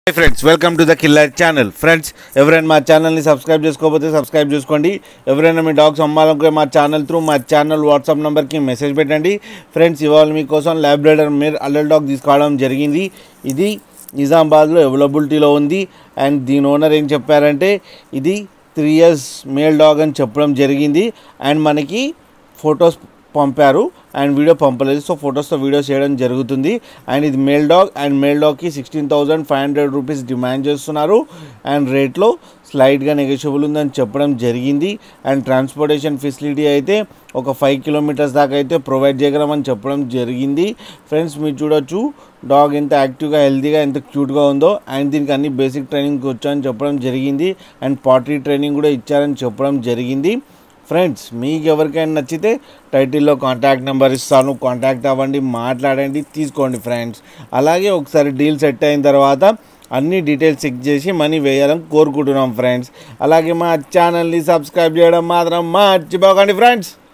Hi friends, welcome to the Killer channel. Friends, ఎవరైనా మా ఛానల్ని సబ్స్క్రైబ్ చేసుకోకపోతే సబ్స్క్రైబ్ చేసుకోండి. ఎవరైనా మీ డాగ్స్ అమ్మాలనుకుంటే మా ఛానల్ వాట్సాప్ నెంబర్కి మెసేజ్ పెట్టండి. ఫ్రెండ్స్, ఇవాళ మీకోసం లాబ్రాడర్ మేర్ అడల్ట్ డాగ్ తీసుకోవడం జరిగింది. ఇది నిజామాబాద్లో అవైలబిలిటీలో ఉంది. అండ్ దీని ఓనర్ ఏం చెప్పారంటే ఇది 3 years మేల్ డాగ్ అని చెప్పడం జరిగింది. అండ్ మనకి ఫొటోస్ పంపారు అండ్ వీడియో పంపలేదు. సో ఫొటోస్తో వీడియో చేయడం జరుగుతుంది. అండ్ ఇది మేల్ డాగ్ అండ్ మేల్ డాగ్కి 16,500 రూపీస్ డిమాండ్ చేస్తున్నారు. అండ్ రేట్లో స్లైడ్గా నెగోషియబుల్ ఉందని చెప్పడం జరిగింది. అండ్ ట్రాన్స్పోర్టేషన్ ఫెసిలిటీ అయితే ఒక 5 kilometers దాకా అయితే ప్రొవైడ్ చేయగలమని చెప్పడం జరిగింది. ఫ్రెండ్స్, మీరు చూడొచ్చు డాగ్ ఎంత యాక్టివ్గా హెల్తీగా ఎంత క్యూట్గా ఉందో. అండ్ దీనికి అన్ని బేసిక్ ట్రైనింగ్ వచ్చాయని చెప్పడం జరిగింది. అండ్ పార్టీ ట్రైనింగ్ కూడా ఇచ్చారని చెప్పడం జరిగింది. ఫ్రెండ్స్, మీకు ఎవరికైనా నచ్చితే టైటిల్లో కాంటాక్ట్ నెంబర్ ఇస్తాను, కాంటాక్ట్ అవ్వండి, మాట్లాడండి, తీసుకోండి ఫ్రెండ్స్. అలాగే ఒకసారి డీల్ సెట్ అయిన తర్వాత అన్ని డీటెయిల్స్ చెక్ చేసి మనీ వేయాలని కోరుకుంటున్నాం ఫ్రెండ్స్. అలాగే మా ఛానల్ని సబ్స్క్రైబ్ చేయడం మాత్రం మర్చిపోకండి ఫ్రెండ్స్.